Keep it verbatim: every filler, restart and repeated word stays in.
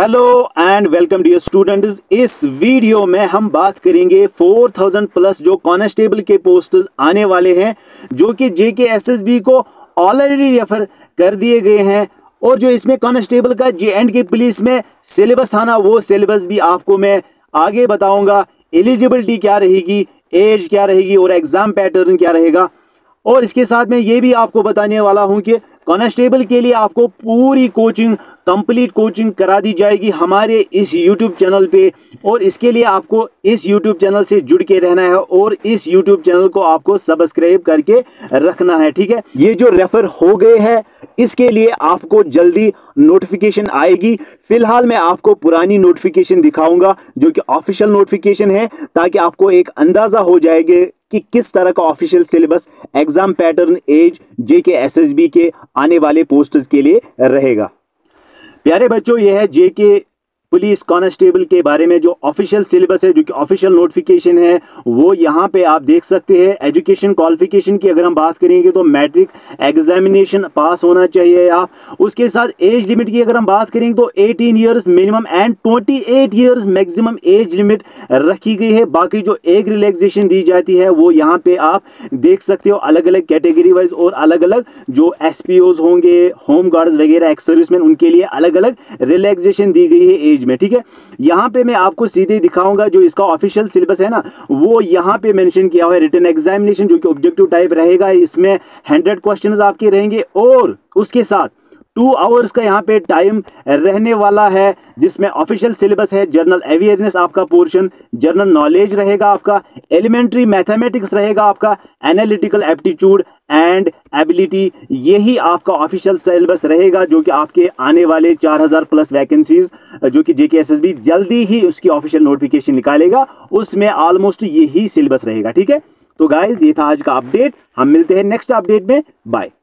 Hello and welcome dear students. इस video में हम बात करेंगे चार हज़ार प्लस जो कांस्टेबल के पोस्ट्स आने वाले हैं, जो कि जेके एसएसबी को ऑलरेडी रेफर कर दिए गए हैं। और जो इसमें कांस्टेबल का जे एंड के पुलिस में सिलेबस था ना, वो सिलेबस भी आपको मैं आगे बताऊंगा। एलिजिबिलिटी क्या रहेगी, एज क्या रहेगी और एग्जाम पैटर्न क्या रहेगा। और इसके साथ में ये भी आपको बताने वाला हूं कि कांस्टेबल के लिए आपको पूरी कोचिंग, कंप्लीट कोचिंग करा दी जाएगी हमारे इस यूट्यूब चैनल पे। और इसके लिए आपको इस यूट्यूब चैनल से जुड़ के रहना है और इस यूट्यूब चैनल को आपको सब्सक्राइब करके रखना है, ठीक है। ये जो रेफर हो गए हैं इसके लिए आपको जल्दी नोटिफिकेशन आएगी। फिलहाल मैं आपको पुरानी नोटिफिकेशन दिखाऊंगा जो कि ऑफिशियल नोटिफिकेशन है, ताकि आपको एक अंदाजा हो जाएगा कि किस तरह का official syllabus, exam pattern, age JK SSB के आने वाले पोस्ट्स के लिए रहेगा। प्यारे बच्चों, यह है जेके पुलिस कांस्टेबल के बारे में जो ऑफिशियल सिलेबस है, जो कि ऑफिशियल नोटिफिकेशन है, वो यहाँ पे आप देख सकते हैं। एजुकेशन क्वालिफिकेशन की अगर हम बात करेंगे तो मैट्रिक एग्जामिनेशन पास होना चाहिए आप। उसके साथ एज लिमिट की अगर हम बात करेंगे तो अठारह इयर्स मिनिमम एंड अट्ठाईस इयर्स मैक्सिमम एज लिमिट रखी गई है। बाकी जो एज रिलैक्सेशन दी जाती है वो यहाँ पे आप देख सकते हो, अलग अलग कैटेगरी वाइज और अलग अलग जो एसपीओज होंगे, होम गार्ड्स वगैरह, एक्स सर्विसमैन, उनके लिए अलग अलग रिलैक्सेशन दी गई है एज में, ठीक है। यहां पे मैं आपको सीधे दिखाऊंगा जो इसका ऑफिशियल सिलेबस है ना, वो यहां पे मेंशन किया हुआ है। रिटन एग्जामिनेशन जो कि ऑब्जेक्टिव टाइप रहेगा, इसमें हंड्रेड क्वेश्चंस आपके रहेंगे और उसके साथ टू आवर्स का यहाँ पे टाइम रहने वाला है, जिसमें ऑफिशियल सिलेबस है। जनरल अवेयरनेस आपका पोर्शन, जनरल नॉलेज रहेगा आपका, एलिमेंट्री मैथमेटिक्स रहेगा आपका, एनालिटिकल एप्टीट्यूड एंड एबिलिटी, यही आपका ऑफिशियल सिलेबस रहेगा जो कि आपके आने वाले चार हज़ार प्लस वैकेंसीज जो कि जेके एसएसबी जल्दी ही उसकी ऑफिशियल नोटिफिकेशन निकालेगा, उसमें ऑलमोस्ट यही सिलेबस रहेगा, ठीक है। तो गाइज, ये था आज का अपडेट। हम मिलते हैं नेक्स्ट अपडेट में। बाय।